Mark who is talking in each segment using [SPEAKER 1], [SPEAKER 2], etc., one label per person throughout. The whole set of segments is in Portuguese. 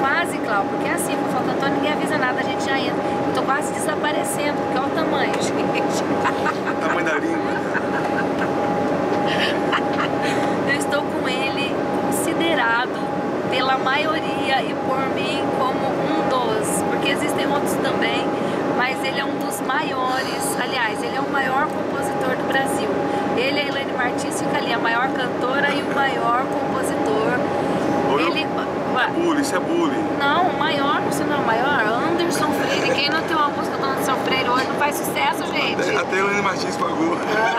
[SPEAKER 1] quase, Cláudio, porque é assim, Fofão Cantona, ninguém avisa nada, a gente já entra. Eu tô quase desaparecendo, porque olha o tamanho, gente.
[SPEAKER 2] O tamanho da língua.
[SPEAKER 1] Eu estou com ele considerado pela maioria e por mim como um dos, porque existem outros também, mas ele é um dos maiores, aliás, ele é o maior compositor do Brasil. Ele e a Elaine Martins fica ali, a maior cantora e o maior compositor. Ele...
[SPEAKER 2] É bullying, isso é bullying.
[SPEAKER 1] Não, o maior, você não é o maior? Anderson Freire. Quem não tem uma música do Anderson Freire hoje não faz sucesso, gente.
[SPEAKER 2] Até a Elaine Martins pagou.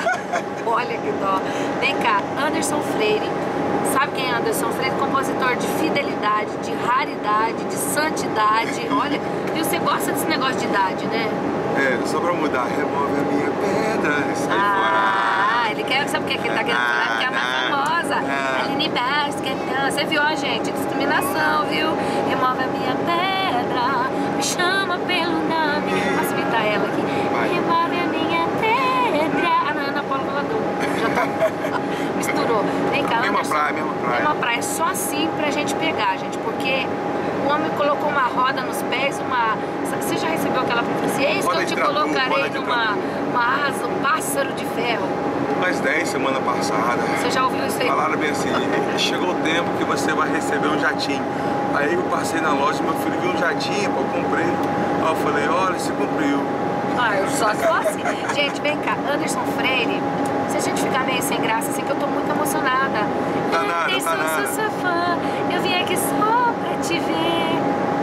[SPEAKER 1] Olha que dó. Vem cá, Anderson Freire. Sabe quem é Anderson Freire? Compositor de fidelidade, de raridade, de santidade. Olha, e você gosta desse negócio de idade, né?
[SPEAKER 2] É, só pra mudar, remove a minha pedra e sai fora.
[SPEAKER 1] Ele quer, sabe o que ele tá querendo falar? Que é a mais famosa. Aline Basket. Você viu, ó, gente? Discriminação, viu? Remove a minha pedra, me chama pelo nome. Posso imitar ela aqui?
[SPEAKER 2] Vai.
[SPEAKER 1] Remove a minha pedra. Ana Paula Volador. Já tá. Misturou. Vem cá,
[SPEAKER 2] Mesma
[SPEAKER 1] Anderson.
[SPEAKER 2] praia, mesma praia.
[SPEAKER 1] Mesma praia. Só assim pra gente pegar, gente. Porque o homem colocou uma roda nos pés, uma... Você já recebeu aquela profecia? Eis que eu te colocarei numa asa, um pássaro de ferro.
[SPEAKER 2] Mais 10 semana passada.
[SPEAKER 1] Você já ouviu isso aí?
[SPEAKER 2] Falaram bem assim, chegou o tempo que você vai receber um jatinho. Aí eu passei na loja, meu filho viu um jatinho, pô, eu comprei. Aí eu falei, olha, se cumpriu.
[SPEAKER 1] Ah, eu só sou assim. Gente, vem cá, Anderson Freire, se a gente ficar meio sem graça, assim, que eu tô muito emocionada.
[SPEAKER 2] Tá nada, tá nada.
[SPEAKER 1] Sou sua fã, eu vim aqui só pra te ver.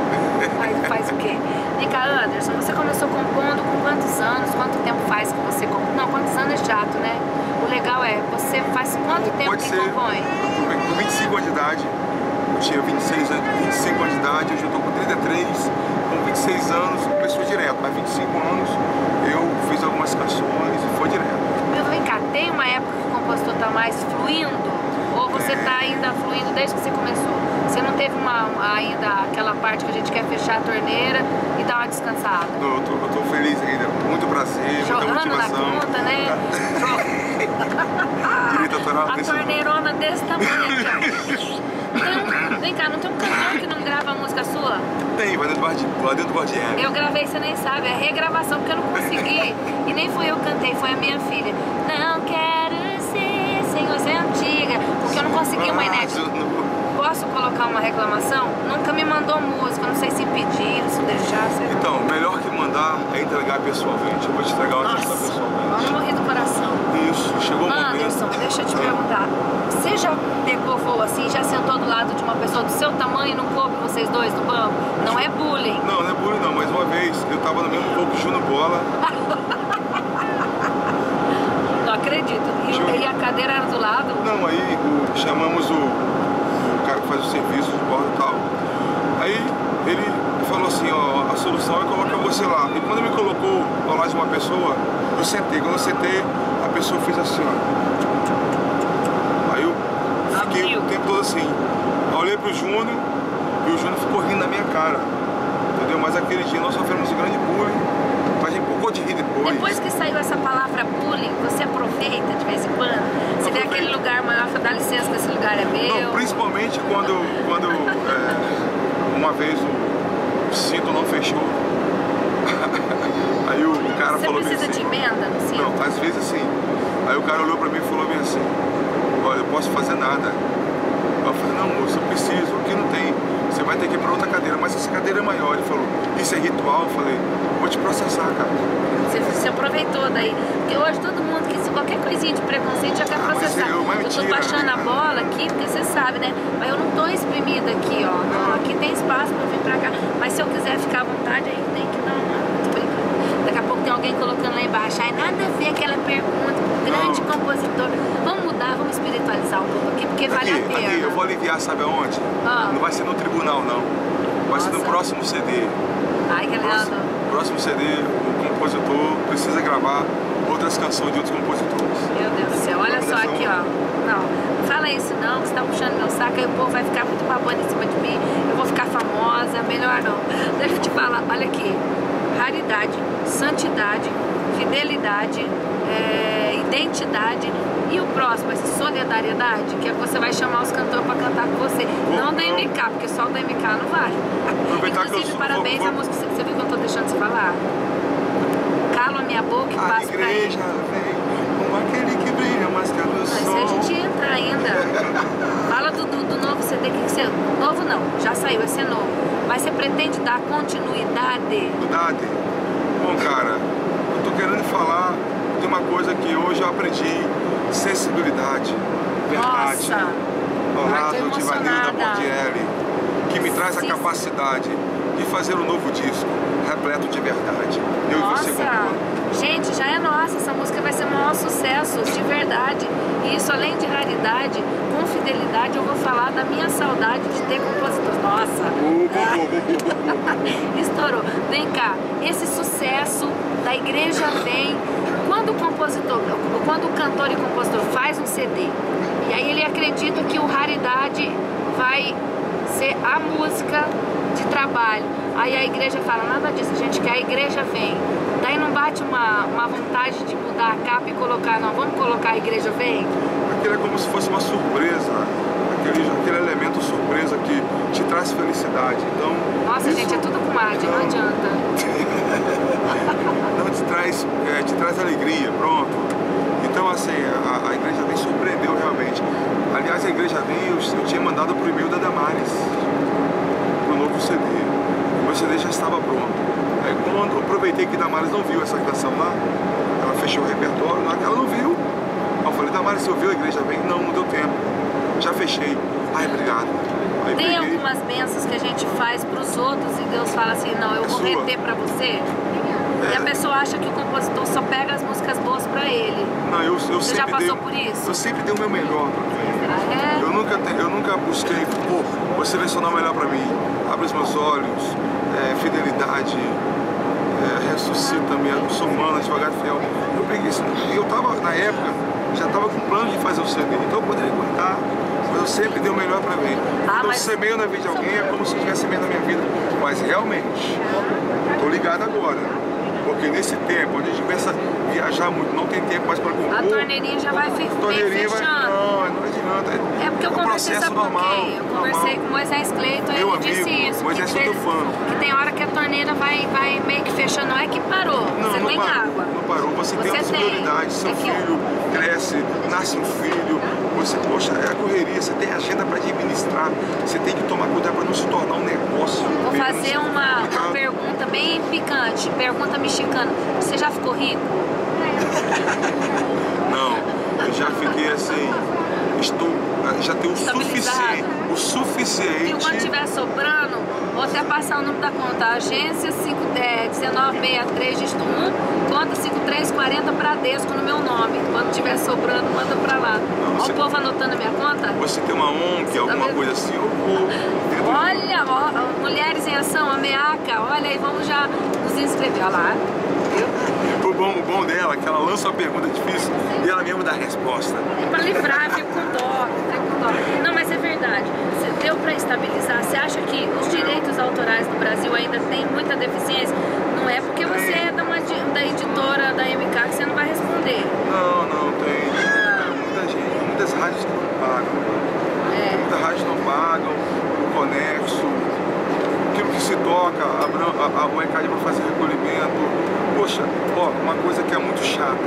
[SPEAKER 1] Faz o quê? Vem cá, Anderson, você começou compondo com quantos anos? Quanto tempo faz que você compõe? Não, quantos anos é chato, né? O legal é, você faz quanto tempo que compõe?
[SPEAKER 2] Com 25 anos de idade, eu tinha 25 anos de idade, hoje eu tô com 33, com 26 anos, começou direto, mas 25 anos eu fiz algumas canções e foi direto.
[SPEAKER 1] Meu, vem cá, tem uma época que o compositor tá mais fluindo? Ou você tá ainda fluindo desde que você começou? Você não teve ainda aquela parte que a gente quer fechar a torneira e dar uma descansada?
[SPEAKER 2] Eu tô feliz ainda, muito prazer, muita motivação.
[SPEAKER 1] Jogando na conta, né?
[SPEAKER 2] Direito autoral.
[SPEAKER 1] A torneirona desse tamanho aqui, ó. Vem cá, não tem um cantor que não grava a música sua?
[SPEAKER 2] Tem, vai dentro do Guardiã.
[SPEAKER 1] Eu gravei, você nem sabe, é regravação, porque eu não consegui. E nem fui eu que cantei, foi a minha filha. Não quero ser sem você antiga, porque eu não consegui uma inédita. Posso colocar uma reclamação? Nunca me mandou música, não sei se pediram, se deixasse.
[SPEAKER 2] Então, melhor que mandar é entregar pessoalmente. Eu vou te entregar uma questão pessoalmente.
[SPEAKER 1] Eu morri do coração.
[SPEAKER 2] Isso, chegou o momento.
[SPEAKER 1] Anderson, deixa eu te perguntar. Você já pegou voo assim, já sentou do lado de uma pessoa do seu tamanho e não coube vocês dois no banco? Não é bullying.
[SPEAKER 2] Não, não é bullying não, mas uma vez eu tava no mesmo voo que o Juno Bola.
[SPEAKER 1] Não acredito. E a cadeira era do lado?
[SPEAKER 2] Não, aí chamamos o cara que faz o serviço de bordo e tal. Aí ele falou assim, ó, a solução é colocar você lá. E quando me colocou ao lado de uma pessoa, eu sentei. Quando eu sentei, a pessoa fez assim, ó. Aí eu fiquei o tempo todo assim. Eu olhei pro Júnior e o Júnior ficou rindo na minha cara. Entendeu? Mas aquele dia nós sofremos um grande bullying. Mas a gente empolgou de rir depois.
[SPEAKER 1] Depois que saiu essa palavra bullying, você aproveita de vez em quando? Você vê aquele lugar maior, dá licença que esse lugar é meu?
[SPEAKER 2] Não, principalmente quando uma vez o cinto não fechou. Aí o cara falou assim...
[SPEAKER 1] Você precisa de emenda no cinto?
[SPEAKER 2] Não, às vezes sim. Aí o cara olhou pra mim e falou bem assim, olha, eu posso fazer nada. Eu falei, não moço, eu preciso, aqui não tem. Você vai ter que ir pra outra cadeira, mas essa cadeira é maior. Ele falou, isso é ritual? Eu falei, vou te processar, cara.
[SPEAKER 1] Você aproveitou daí. Porque hoje todo mundo que qualquer coisinha de preconceito já quer processar. Eu tô baixando a bola aqui, porque você sabe, né? Mas eu não tô exprimida aqui, ó. Não, aqui tem espaço pra eu vir pra cá. Mas se eu quiser ficar à vontade, aí tem que dar uma... Daqui a pouco tem alguém colocando lá embaixo. Aí nada a ver aquela pergunta, grande compositor. Vamos mudar, vamos espiritualizar um pouco aqui, porque vale a pena.
[SPEAKER 2] Aqui, eu vou aliviar, sabe aonde? Não vai ser no tribunal, não. Vai ser no próximo CD.
[SPEAKER 1] Ai, que legal.
[SPEAKER 2] Próximo CD, o compositor precisa gravar outras canções de outros compositores.
[SPEAKER 1] Meu Deus do céu, olha só aqui, ó. Não fala isso não, que você tá puxando meu saco, aí o povo vai ficar muito babando em cima de mim, eu vou ficar famosa, melhor não. Deixa eu te falar, olha aqui. Raridade, santidade, fidelidade, identidade, E o próximo, essa solidariedade, que é que você vai chamar os cantores pra cantar com você. Não da MK, porque só o da MK não vai. Inclusive, parabéns à música. Você viu que eu tô deixando você falar? Calo a minha boca e passo pra ele.
[SPEAKER 2] A igreja vem como aquele que brilha mais que a luz.
[SPEAKER 1] Mas se a gente entra ainda, fala do novo CD, que você... Novo não, já saiu, vai ser novo. Mas você pretende dar continuidade?
[SPEAKER 2] Bom, cara, eu tô querendo falar de uma coisa que hoje eu aprendi: sensibilidade, verdade.
[SPEAKER 1] Nossa,
[SPEAKER 2] ao lado de Vanilda Bordielli, que me traz a
[SPEAKER 1] Sim.
[SPEAKER 2] capacidade de fazer um novo disco repleto de verdade. Eu
[SPEAKER 1] Nossa,
[SPEAKER 2] e você compor.
[SPEAKER 1] gente, já é nossa, essa música vai ser o maior sucesso, de verdade. E isso, além de raridade, com fidelidade, eu vou falar da minha saudade de ter compositores. Nossa! Estourou. Vem cá, esse sucesso da Igreja Vem, quando o cantor e compositor faz um CD, e aí ele acredita que o raridade vai ser a música de trabalho. Aí a igreja fala, nada disso, a gente quer a Igreja Vem. Daí não bate uma vontade de mudar a capa e colocar, não, vamos colocar a Igreja Vem?
[SPEAKER 2] Aquilo é como se fosse uma surpresa, aquele elemento surpresa que te traz felicidade. Então,
[SPEAKER 1] nossa,
[SPEAKER 2] isso,
[SPEAKER 1] gente, é tudo com arte, não adianta.
[SPEAKER 2] Não te traz alegria, pronto. Então, assim, a Igreja Vem surpreendeu realmente. Aliás, a Igreja Vem, eu tinha mandado pro e-mail da Damares, pro novo CD. O meu CD já estava pronto. Aí, quando eu aproveitei que Damares não viu essa canção lá, ela fechou o repertório, ela não viu. Aí eu falei, Damares, você ouviu a Igreja Vem? Não, não deu tempo. Já fechei. Ai, obrigado. Aí
[SPEAKER 1] tem
[SPEAKER 2] peguei.
[SPEAKER 1] algumas bênçãos que a gente faz pros outros e Deus fala assim, não, eu vou reter pra você. E a pessoa acha que o compositor só pega as músicas boas pra ele.
[SPEAKER 2] Não, eu
[SPEAKER 1] você já passou por isso?
[SPEAKER 2] Eu sempre dei o meu melhor pra ele.
[SPEAKER 1] Ah, é?
[SPEAKER 2] Eu nunca busquei, vou selecionar o melhor pra mim. Abre os meus olhos, fidelidade, ressuscita-me, sou humana, devagar e fiel. Eu peguei isso. Eu tava, na época, já tava com plano de fazer o CD, então eu poderia cortar, mas eu sempre dei o melhor pra mim. Então, se semeio na vida de alguém, é como se eu estivesse semeando na minha vida. Mas realmente, tô ligado agora. Porque nesse tempo, onde a gente começa a viajar muito, não tem tempo mais para compor.
[SPEAKER 1] A torneirinha já vai fechando.
[SPEAKER 2] Não adianta.
[SPEAKER 1] É porque eu conversei, sabe por quê? Eu conversei com o Moisés Cleiton e ele disse isso.
[SPEAKER 2] Moisés, que
[SPEAKER 1] tem hora que a torneira vai meio que fechando, não é que parou, você tem água.
[SPEAKER 2] Não parou, você tem a possibilidade, seu filho cresce, nasce um filho, você, poxa, é a correria, você tem agenda para administrar, você tem que tomar cuidado para não se tornar um negócio.
[SPEAKER 1] Vou fazer uma pergunta bem picante, pergunta mexicana. Você já ficou rico?
[SPEAKER 2] Não, eu já fiquei assim, já tenho o suficiente.
[SPEAKER 1] E quando estiver sobrando, vou até passar o número da conta, agência 1963, dígito 1, conta 5340 Bradesco no meu nome. Quando estiver sobrando, manda pra lá. Olha o povo anotando a minha conta.
[SPEAKER 2] Você tem uma ONG, alguma coisa assim, eu vou.
[SPEAKER 1] Olha, ó, Mulheres em Ação, a MEACA, olha aí, vamos já nos inscrever, olha lá.
[SPEAKER 2] O bom dela é que ela lança uma pergunta difícil e ela mesmo dá a resposta.
[SPEAKER 1] É pra livrar, fico com dó, Não, mas é verdade. Deu pra estabilizar. Você acha que os direitos autorais no Brasil ainda tem muita deficiência? Não é porque você é da editora da MK que você não vai responder.
[SPEAKER 2] Não, tem. Muita gente, muitas rádios que não pagam. Muitas rádios não pagam, o Conexo, aquilo que se toca, o ECAD para fazer recolhimento. Poxa, uma coisa que é muito chata.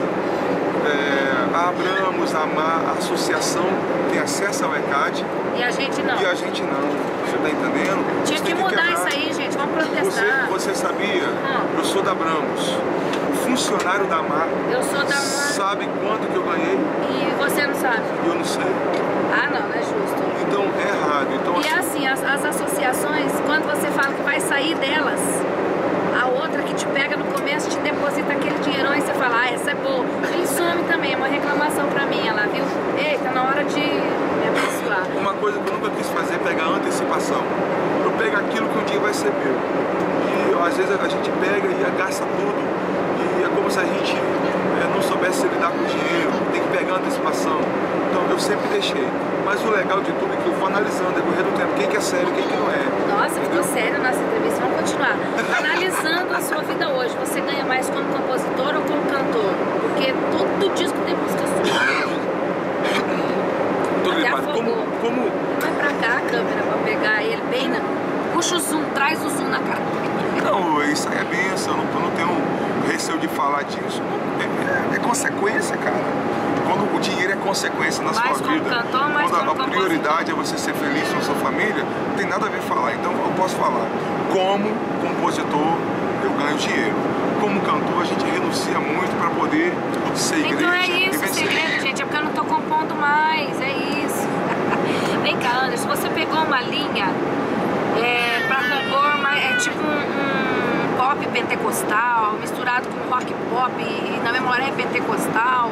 [SPEAKER 2] A Abramos, a associação tem acesso ao ECAD.
[SPEAKER 1] E a gente não.
[SPEAKER 2] Você tá entendendo?
[SPEAKER 1] Tinha que mudar isso aí, gente. Vamos protestar.
[SPEAKER 2] Você sabia? Eu sou da Abramos. O funcionário da AMAR sabe quanto que eu ganhei.
[SPEAKER 1] E você não sabe?
[SPEAKER 2] Eu não sei.
[SPEAKER 1] Ah, não é justo.
[SPEAKER 2] Então é errado. Então,
[SPEAKER 1] e assim, as associações, quando você fala que vai sair delas, a outra que te pega no começo te deposita aquele dinheirão e você fala, essa é boa. Ele some também, é uma reclamação pra mim, ela viu? Ei, tá na hora de me abençoar.
[SPEAKER 2] Uma coisa que eu nunca quis fazer é pegar antecipação. Eu pego aquilo que um dia vai ser meu. E às vezes a gente pega e gasta tudo. E é como se a gente não soubesse lidar com o dinheiro, tem que pegar antecipação. Então eu sempre deixei. Mas o legal de tudo é que eu vou analisando, decorrer do tempo, quem que é sério, quem que não é.
[SPEAKER 1] Nossa, ficou sério nessa entrevista, vamos continuar. Analisando a sua vida hoje, você ganha mais como compositor ou como cantor? Porque todo disco tem música sua. traz o zoom na cara.
[SPEAKER 2] Não, isso aí é bênção, eu não tenho receio de falar disso. É consequência, cara. Quando o dinheiro é consequência na sua vida,
[SPEAKER 1] cantor,
[SPEAKER 2] quando a prioridade é você ser feliz com a sua família, não tem nada a ver falar. Então eu posso falar, como compositor eu ganho dinheiro. Como cantor a gente renuncia muito para poder ser igreja.
[SPEAKER 1] Então é isso o segredo, gente, é porque eu não tô compondo mais, é isso. Vem cá, Anderson, você pegou uma linha pra compor, é tipo um pop pentecostal, misturado com rock pop, e na memória é pentecostal,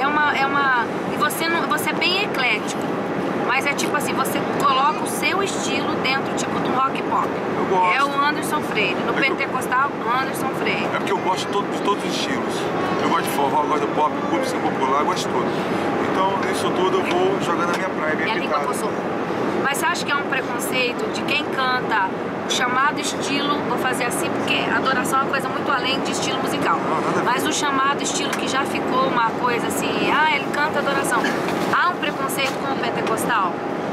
[SPEAKER 1] e você é bem eclético, mas é tipo assim, você coloca o seu estilo dentro tipo de um rock pop.
[SPEAKER 2] Eu gosto.
[SPEAKER 1] É o Anderson Freire, no pentecostal, Anderson Freire.
[SPEAKER 2] É porque eu gosto de todos os estilos. Eu gosto de forró, eu gosto de pop, música popular, eu gosto de tudo. Então, isso tudo eu vou jogando na minha praia, minha
[SPEAKER 1] língua coçou. Mas você acha que é um preconceito de quem canta o chamado estilo, vou fazer assim porque adoração é uma coisa muito além de estilo musical, mas o chamado estilo que já ficou uma coisa assim, ele canta adoração, há um preconceito com o pentecostal?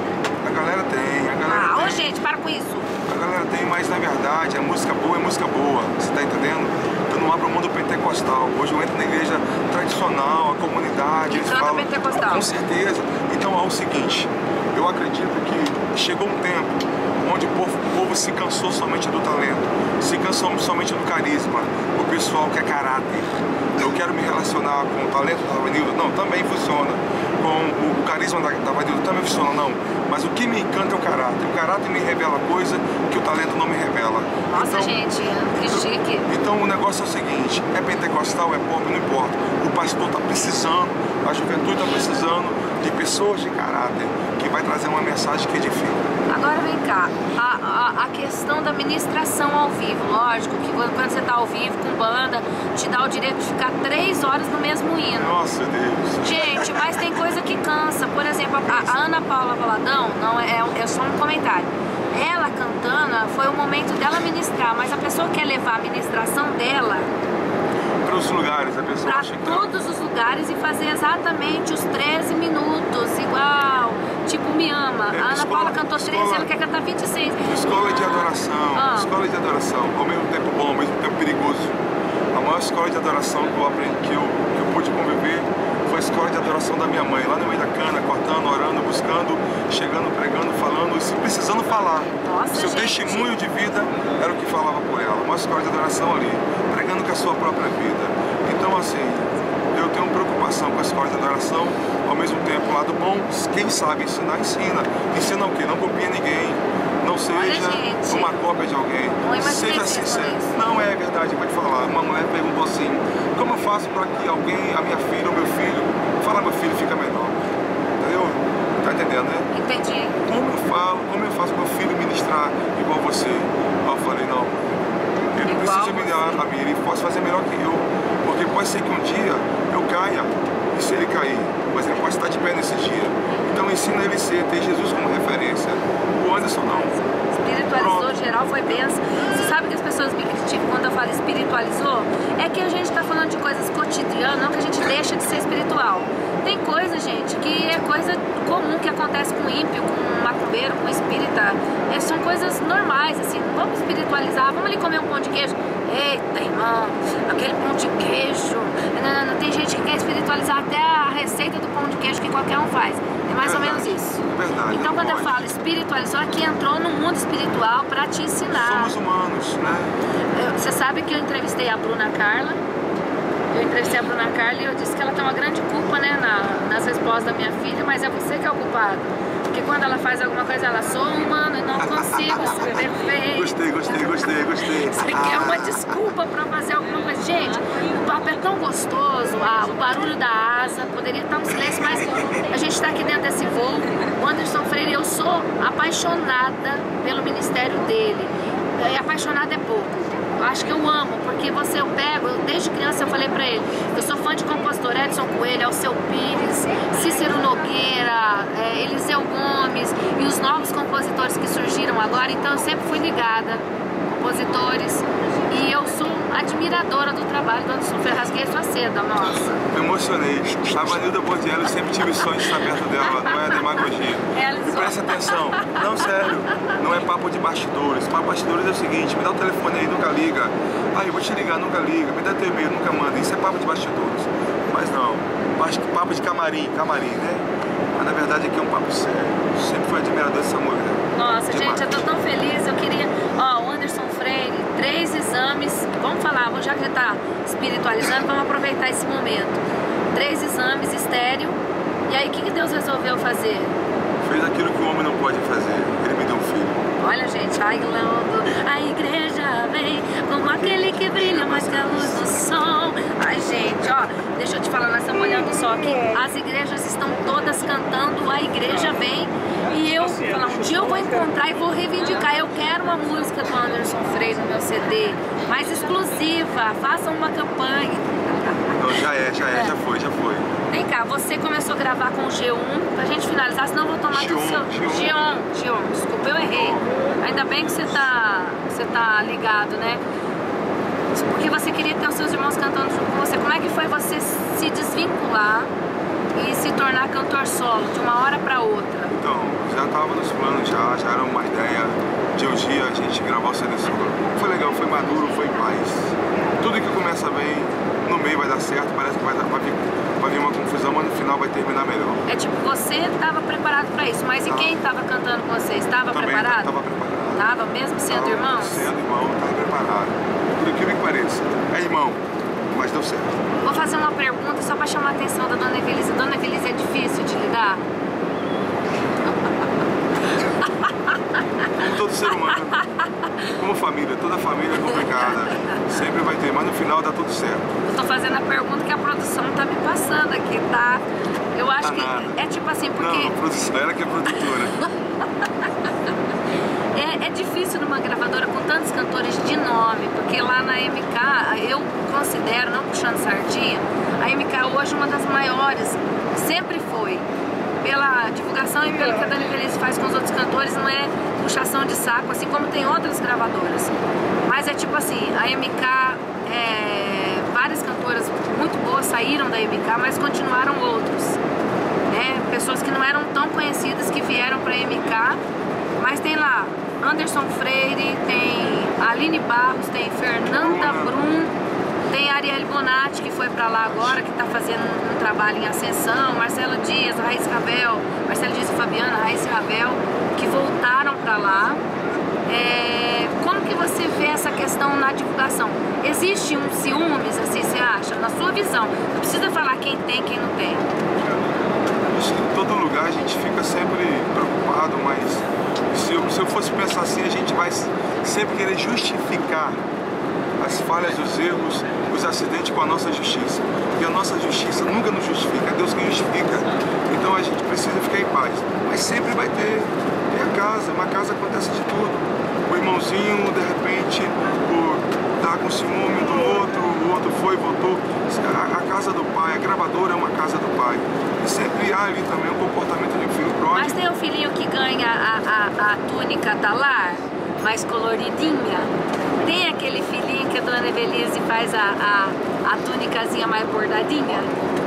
[SPEAKER 2] A galera tem,
[SPEAKER 1] ô gente, para com isso.
[SPEAKER 2] A galera tem, mas na verdade a música boa é música boa, você tá entendendo? Eu não abro mão do pentecostal. Hoje eu entro na igreja tradicional, a comunidade, eles falam
[SPEAKER 1] pentecostal.
[SPEAKER 2] Com certeza. Então é o seguinte, eu acredito que chegou um tempo onde o povo se cansou somente do talento, se cansou somente do carisma. O pessoal quer caráter. Eu quero me relacionar com o talento da Vanilda, não, também funciona. Com o carisma da Vanilda também funciona, não. Mas o que me encanta é o caráter. O caráter me revela coisa que o talento não me revela.
[SPEAKER 1] Nossa,
[SPEAKER 2] então,
[SPEAKER 1] gente, que chique.
[SPEAKER 2] Então o negócio é o seguinte, é pentecostal, é pop, não importa. O pastor está precisando, a juventude está precisando de pessoas de caráter, que vai trazer uma mensagem que edifica.
[SPEAKER 1] Agora vem cá, a questão da ministração ao vivo, lógico que quando você está ao vivo com banda, te dá o direito de ficar 3 horas no mesmo hino.
[SPEAKER 2] Nossa Deus!
[SPEAKER 1] Gente, mas tem coisa que cansa. Por exemplo, a Ana Paula Valadão, não é só um comentário. Ela cantando, foi o momento dela ministrar, mas a pessoa quer levar a ministração dela
[SPEAKER 2] para os lugares, a pessoa acha que
[SPEAKER 1] todos os lugares e fazer exatamente os 13 minutos, igual, tipo Me Ama. A Ana Paula cantou 13, ela quer cantar 26.
[SPEAKER 2] Escola de adoração, escola de adoração, ao mesmo tempo bom, ao mesmo tempo perigoso. A maior escola de adoração que eu aprendi, que eu pude conviver, foi a escola de adoração da minha mãe, lá no meio da cana, cortando, orando, buscando, chegando, pregando, falando, e precisando falar.
[SPEAKER 1] Nossa,
[SPEAKER 2] seu testemunho de vida era o que falava por ela, uma escola de adoração ali, pregando com a sua própria vida. Então assim, eu tenho preocupação com a escola de adoração, ao mesmo tempo, o lado bom, quem sabe ensinar, ensina. Ensina o quê? Não copia ninguém, não seja uma cópia de alguém, seja sincero. Não é verdade, vou te falar. Uma mulher perguntou assim, como eu faço para que alguém, a minha filha ou meu filho, fala meu filho fica menor? Entendeu? Tá entendendo, né?
[SPEAKER 1] Entendi.
[SPEAKER 2] Como eu faço para meu filho ministrar igual você? Aí eu falei, não, ele precisa ministrar a mim, ele pode fazer melhor que eu, porque pode ser que um dia eu caia, e se ele cair, mas ele pode estar de pé nesse dia. Então ensina ele a ter Jesus como referência. O Anderson não.
[SPEAKER 1] Espiritualizou geral, foi benção. Você sabe que as pessoas me criticam quando eu falo espiritualizou? É que a gente está falando de coisas cotidianas, não que a gente deixa de ser espiritual. Tem coisa, gente, que é coisa comum que acontece com ímpio, com macumbeiro, com espírita. São coisas normais, assim. Vamos espiritualizar, vamos ali comer um pão de queijo. Eita, irmão, aquele pão de queijo. Não, tem gente que quer espiritualizar até a receita do pão de queijo que qualquer um faz. É mais ou menos isso.
[SPEAKER 2] Verdade.
[SPEAKER 1] Então quando eu falo espiritualizou, aqui entrou no mundo espiritual para te ensinar.
[SPEAKER 2] Somos humanos, né?
[SPEAKER 1] Você sabe que eu entrevistei a Bruna Carla. E eu disse que ela tem uma grande culpa, né, nas respostas da minha filha, mas é você que é o culpado. Porque quando ela faz alguma coisa, ela sou humano e não consigo ser perfeito.
[SPEAKER 2] Gostei.
[SPEAKER 1] Você quer uma desculpa pra fazer alguma coisa. Gente, o papo é tão gostoso, o barulho da asa, poderia estar um silêncio, mas a gente está aqui dentro desse voo. O Anderson Freire, eu sou apaixonada pelo ministério dele. E apaixonada é pouco. Eu acho que eu amo, porque eu pego, desde criança eu falei pra ele, eu sou fã de compositor Edson Coelho, Alceu Pires, Cícero Nogueira, Eliseu Gomes e os novos compositores que surgiram agora, então eu sempre fui ligada, compositores, E eu sou admiradora do trabalho do Anderson Freire. Rasguei sua seda, nossa.
[SPEAKER 2] Me emocionei. A Vanilda Bordiello, eu sempre tive sonho de estar perto dela, não é demagogia. E presta atenção, não, sério, não é papo de bastidores. Papo de bastidores é o seguinte, me dá o telefone aí, nunca liga. Ah, eu vou te ligar, nunca liga. Me dá teu e-mail, nunca manda. Isso é papo de bastidores. Mas não, papo de camarim, né? Mas na verdade aqui é um papo sério. Sempre fui admirador dessa mulher.
[SPEAKER 1] Nossa, gente, eu tô tão feliz. Eu queria, ó, o Anderson Freire, 3 exames. Vamos falar, já que ele tá espiritualizando, vamos aproveitar esse momento. 3 exames estéreo. E aí, o que Deus resolveu fazer?
[SPEAKER 2] Fez aquilo que o homem não pode fazer. Ele me deu um filho.
[SPEAKER 1] Olha, gente, ai, Lando, a igreja vem como aquele que brilha mais que a luz do sol. Ai, gente, ó, deixa eu te falar, nós estamos olhando o sol aqui. As igrejas estão todas cantando, a igreja vem. E eu, falar, um dia eu vou encontrar e vou reivindicar. Eu quero uma música do Anderson Freire no meu CD, mais exclusiva, façam uma campanha.
[SPEAKER 2] Não, já foi.
[SPEAKER 1] Vem cá, você começou a gravar com o G1, pra gente finalizar, senão eu vou tomar tudo seu... G1, desculpa, eu errei. Ainda bem que você tá ligado, né? Porque você queria ter os seus irmãos cantando junto com você. Como é que foi você se desvincular e se tornar cantor solo de uma hora pra outra?
[SPEAKER 2] Então, já tava nos planos, já era uma ideia de um dia a gente gravar o CD solo. Foi legal, foi maduro, foi em paz. Tudo que começa bem, no meio vai dar certo, parece que vai vir uma confusão, mas no final vai terminar melhor. É tipo, você estava preparado para isso, mas e quem estava cantando com você? Estava preparado? Estava preparado. Estava, mesmo sendo irmão? Sendo irmão, estava preparado. Por incrível que pareça. É irmão, mas deu certo.
[SPEAKER 1] Vou fazer uma pergunta só para chamar a atenção da Dona Evelise. Dona Evelise, é difícil de lidar?
[SPEAKER 2] Como todo ser humano, como família, toda família é complicada, sempre vai ter, mas no final dá tudo certo.
[SPEAKER 1] Eu tô fazendo a pergunta que a produção tá me passando aqui, tá? Eu acho que é tipo assim, porque...
[SPEAKER 2] Não, a produção, ela que é produtora.
[SPEAKER 1] É difícil numa gravadora com tantos cantores de nome, porque lá na MK, eu considero, não puxando sardinha, a MK hoje é uma das maiores, sempre foi. Pela divulgação e pelo que a Dona Evelise faz com os outros cantores, não é puxação de saco, assim como tem outras gravadoras. Mas é tipo assim, a MK, várias cantoras muito boas saíram da MK, mas continuaram outros. Né? Pessoas que não eram tão conhecidas que vieram pra MK, mas tem lá Anderson Freire, tem Aline Barros, tem Fernanda Brum, tem a Arielle Bonatti, que foi pra lá agora, que tá fazendo um trabalho em ascensão, Marcelo Dias, Raíssa Ravel, Marcelo Dias e Fabiana, Raíssa Ravel, que voltaram pra lá. Como que você vê essa questão na divulgação? Existe um ciúmes, assim, você acha? Na sua visão, não precisa falar quem tem e quem não tem.
[SPEAKER 2] Acho que em todo lugar a gente fica sempre preocupado, mas se eu fosse pensar assim, a gente vai sempre querer justificar as falhas, os erros, os acidentes com a nossa justiça. E a nossa justiça nunca nos justifica, é Deus quem justifica. Então a gente precisa ficar em paz. Mas sempre vai ter a casa, uma casa acontece de tudo. O irmãozinho, de repente, tá com ciúme do outro, o outro foi e voltou. A casa do pai, a gravadora é uma casa do pai. E sempre há ali também um comportamento de um filho pródigo.
[SPEAKER 1] Mas tem o filhinho que ganha a túnica talar, mais coloridinha. Tem aquele filhinho que a Dona Evelise faz a túnicazinha mais bordadinha?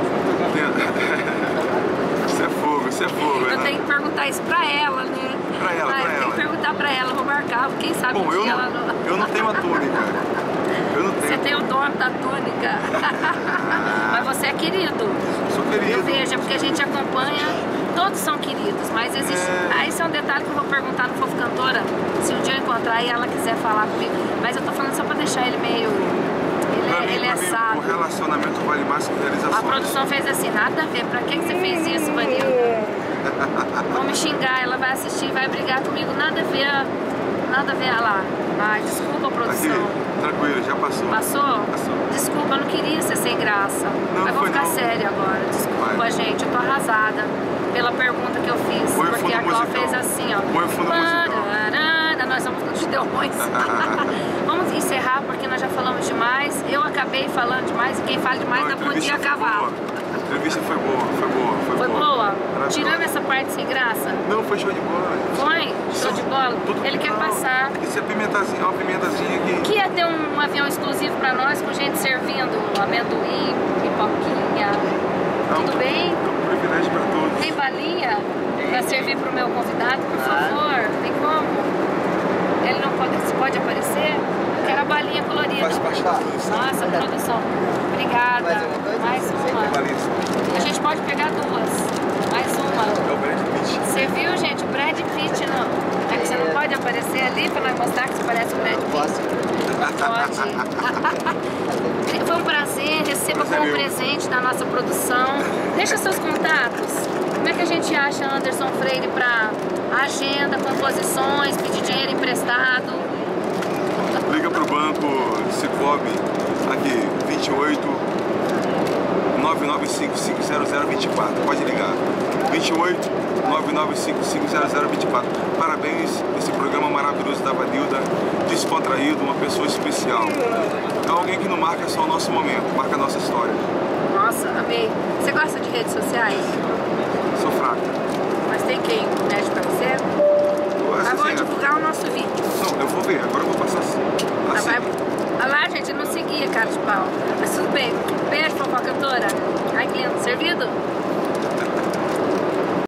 [SPEAKER 2] Isso é fogo,
[SPEAKER 1] Eu tenho que perguntar isso pra ela, né?
[SPEAKER 2] Pra ela.
[SPEAKER 1] Tem que perguntar pra ela, vou marcar, quem sabe um dia ela não...
[SPEAKER 2] Eu não tenho a túnica. Eu não tenho.
[SPEAKER 1] Você tem o dono da túnica. Mas você é querido.
[SPEAKER 2] Sou querido.
[SPEAKER 1] Eu vejo, é porque a gente acompanha, todos são queridos, mas existe... Aí isso é um detalhe que eu vou perguntar no Fofo Cantora, se um dia eu encontrar e ela quiser falar comigo. Mas eu tô falando só pra deixar ele meio... Ele é sábio.
[SPEAKER 2] O relacionamento vale mais que realizações.
[SPEAKER 1] A produção fez assim, nada a ver. Pra que você fez isso, Vanilda? Vão me xingar, ela vai assistir, vai brigar comigo. Nada a ver lá. Ai, desculpa, produção.
[SPEAKER 2] Aqui, tranquilo, já passou.
[SPEAKER 1] Passou?
[SPEAKER 2] Passou.
[SPEAKER 1] Desculpa, eu não queria ser sem graça.
[SPEAKER 2] Não,
[SPEAKER 1] mas vou ficar
[SPEAKER 2] não.
[SPEAKER 1] séria agora. Desculpa,
[SPEAKER 2] vai.
[SPEAKER 1] Gente, eu tô arrasada pela pergunta que eu fiz.
[SPEAKER 2] Põe
[SPEAKER 1] porque a Cláudia fez assim, ó.
[SPEAKER 2] Põe o fundo musical.
[SPEAKER 1] Nós somos todos judeões. Vamos encerrar porque nós já falamos demais. Eu acabei falando demais e quem fala demais dá bom dia a cavalo.
[SPEAKER 2] A entrevista foi boa, foi boa,
[SPEAKER 1] Foi boa?
[SPEAKER 2] Maravilhosa.
[SPEAKER 1] Tirando essa parte sem graça?
[SPEAKER 2] Não, foi show de bola.
[SPEAKER 1] Foi? Show de bola? Ele quer passar.
[SPEAKER 2] Isso é pimentazinha, uma pimentazinha aqui.
[SPEAKER 1] Que ia ter um avião exclusivo pra nós, com gente servindo amendoim, pipoquinha. Tudo bem?
[SPEAKER 2] Um privilégio pra todos.
[SPEAKER 1] Tem balinha pra servir pro meu convidado? Por favor, tem como? Ele não pode aparecer? Eu quero a balinha colorida.
[SPEAKER 2] Faz parte da produção.
[SPEAKER 1] Nossa, produção. Obrigada. Mais uma. A gente pode pegar duas. Mais uma.
[SPEAKER 2] É o Brad Pitt.
[SPEAKER 1] Você viu, gente? O Brad Pitt não. É que você não pode aparecer ali pra nós mostrar que você parece o Brad Pitt. Pode. Foi um prazer. Receba como presente da nossa produção. Deixa seus contatos. Como é que a gente acha Anderson Freire pra agenda, composições, pedir dinheiro emprestado?
[SPEAKER 2] Liga pro banco Cicobi, aqui, 28 995-500-24. Pode ligar. 28 995-500-24. Parabéns, esse programa maravilhoso da Vanilda, descontraído, uma pessoa especial. É alguém que não marca só o nosso momento, marca a nossa história.
[SPEAKER 1] Nossa, amei. Você gosta de redes sociais?
[SPEAKER 2] Sou fraco.
[SPEAKER 1] Mas tem quem mexe pra você? Vou divulgar o nosso vídeo.
[SPEAKER 2] Não, eu vou ver, agora eu vou passar assim.
[SPEAKER 1] Olha lá, gente, não seguia, cara de pau. Mas tudo bem. Beijo, fofoca cantora. Ai, que lindo. Servido?